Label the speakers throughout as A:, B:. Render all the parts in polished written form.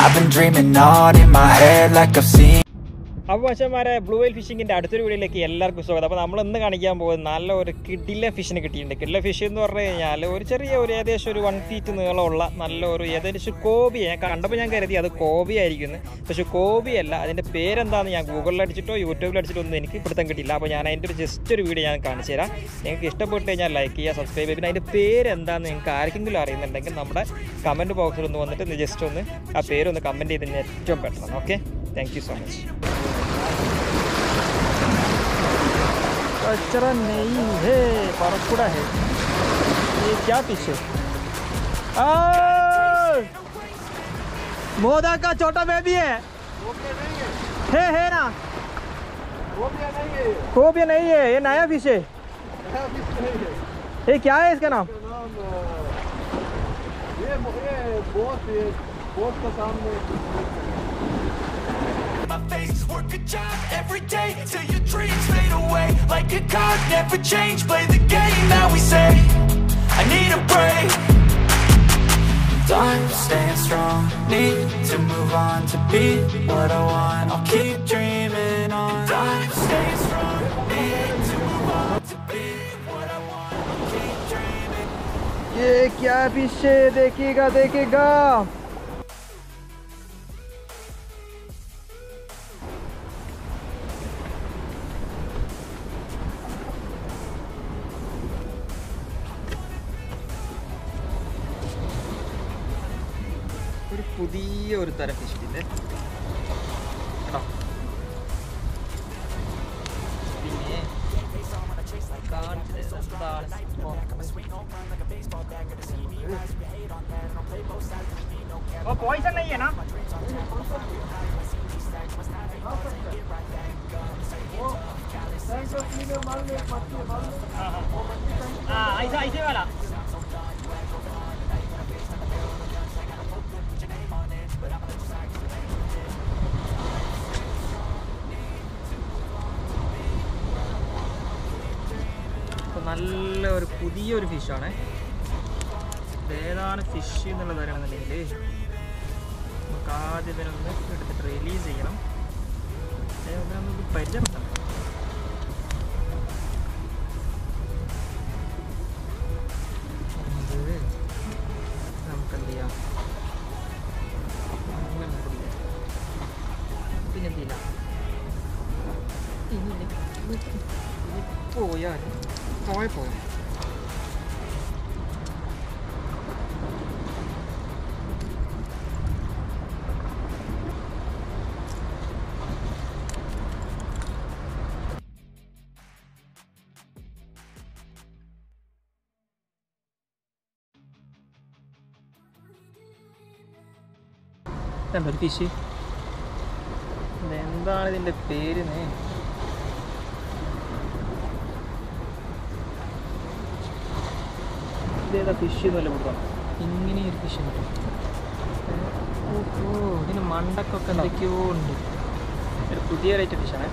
A: I've been dreaming on in my head like I've seen.
B: അപ്പോൾ മച്ചന്മാരെ blue whale ഫിഷിങ്ങിൻ്റെ അടുത്തൊരു വീഡിയോയിലേക്ക് എല്ലാവർക്കും സ്വാഗതം. അപ്പോൾ നമ്മളിന്ന് കാണിക്കാൻ പോകുന്നത് നല്ല ഒരു കിടില ഫിഷിനെ കിട്ടിയിട്ടുണ്ട്. കിടില ഫിഷ് എന്ന് പറഞ്ഞു കഴിഞ്ഞാൽ ഒരു ചെറിയ ഏകദേശം ഒരു 1 ഫീറ്റ് നീളമുള്ള നല്ലൊരു ഏകദേശം കോബിയെ ഞാൻ കണ്ടപ്പോൾ ഞാൻ കരുതി അത് കോബി ആയിരിക്കുന്നു. പക്ഷേ കോബിയല്ല. അതിൻ്റെ പേരെന്താണെന്ന് ഞാൻ ഗൂഗിളിൽ അടിച്ചിട്ടോ യൂട്യൂബിൽ അടിച്ചിട്ടോ ഒന്നും എനിക്ക് പിടുത്തം കിട്ടില്ല. അപ്പോൾ ഞാൻ അതിൻ്റെ ഒരു ജസ്റ്റ് ഒരു വീഡിയോ ഞാൻ കാണിച്ചു തരാം. നിങ്ങൾക്ക് ഇഷ്ടപ്പെട്ട് കഴിഞ്ഞാൽ ലൈക്ക് ചെയ്യുക, സബ്സ്ക്രൈബ് ചെയ്യുക. പിന്നെ അതിൻ്റെ പേരെന്താണെന്ന് നിങ്ങൾക്ക് ആർക്കെങ്കിലും അറിയുന്നുണ്ടെങ്കിൽ നമ്മുടെ കമൻറ്റ് ബോക്സിൽ ഒന്ന് വന്നിട്ട് ജസ്റ്റ് ഒന്ന് ആ പേരൊന്ന് കമൻറ്റ് ചെയ്തതിന് ഏറ്റവും ബെറ്ററാണ്. Okay, thank you so much. कचरा नहीं है, परकुड़ा है. ये क्या फिश है? मोदा का छोटा बेबी है ना? कोबिया नहीं है, ये नया फिश है. ये क्या है इसका नाम?
C: ये बोट का सामने.
A: My face, work a job every day till your dreams fade away. Like a card, never change. Play the game that we say. I need a break. Time staying strong. Need to move on to be what I want. I'll keep dreaming on. Time staying strong. Need to move on to be what I want. I'll keep dreaming.
B: ये क्या fish है? देखेगा. ഒരു പുതിയ ഒരു തരം fish ഇല്ലേ കേട്ടോ. പിന്നെ പോയിസൺ नहीं है ना? ऐसे वाला. നല്ല ഒരു പുതിയൊരു ഫിഷാണ്. ഏതാണ് ഫിഷ് എന്നുള്ളത് അറിയണമെന്നുണ്ടെങ്കിൽ നമുക്ക് ആദ്യം ഇതിനൊന്ന് എടുത്തിട്ട് റിലീസ് ചെയ്യണം. നമുക്ക് പരിചയപ്പെടണം. നമുക്ക് എന്ത് ചെയ്യാം, പിന്നെ എന്ത് ചെയ്യില്ല, പോയാൽ പോയ ഒരു ഫിഷ്. ഇതെന്താണ് ഇതിൻ്റെ പേര്? ഇതേതാ ഫിഷ് എന്നല്ല കൊടുക്കാം. ഇങ്ങനെയൊരു ഫിഷ് ഉണ്ട്. ഓ, ഇതിന് മണ്ടക്കൊക്കെ എന്തൊക്കെയോ ഉണ്ട്. ഒരു പുതിയ റേറ്റ് ഫിഷാണ്.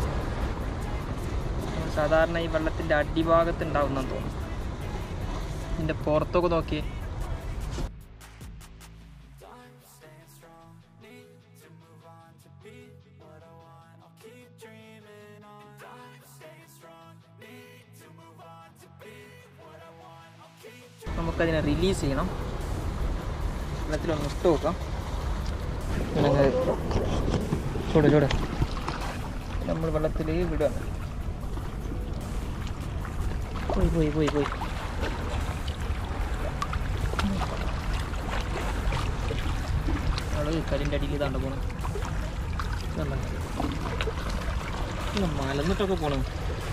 B: സാധാരണ ഈ വെള്ളത്തിൻ്റെ അടിഭാഗത്ത് ഉണ്ടാവുന്നെന്ന് തോന്നുന്നു. ഇതിൻ്റെ പുറത്തൊക്കെ നോക്കിയേ. നമുക്കതിനെ റിലീസ് ചെയ്യണം. വെള്ളത്തിലൊന്ന് ഇട്ട് നോക്കാം. ചൂട് നമ്മൾ വെള്ളത്തിൽ വിടുകയാണ്. പോയി അത് കല്ലിൻ്റെ അടിയിൽ ഇതാണ്ട് പോകണം. മലന്നിട്ടൊക്കെ പോകണം.